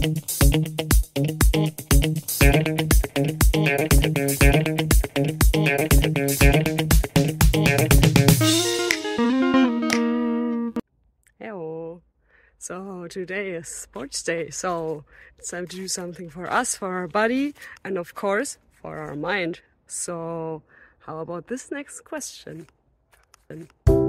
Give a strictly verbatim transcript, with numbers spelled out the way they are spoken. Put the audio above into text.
Hello. So today is sports day, so it's time to do something for us, for our body, and of course for our mind. So how about this next question?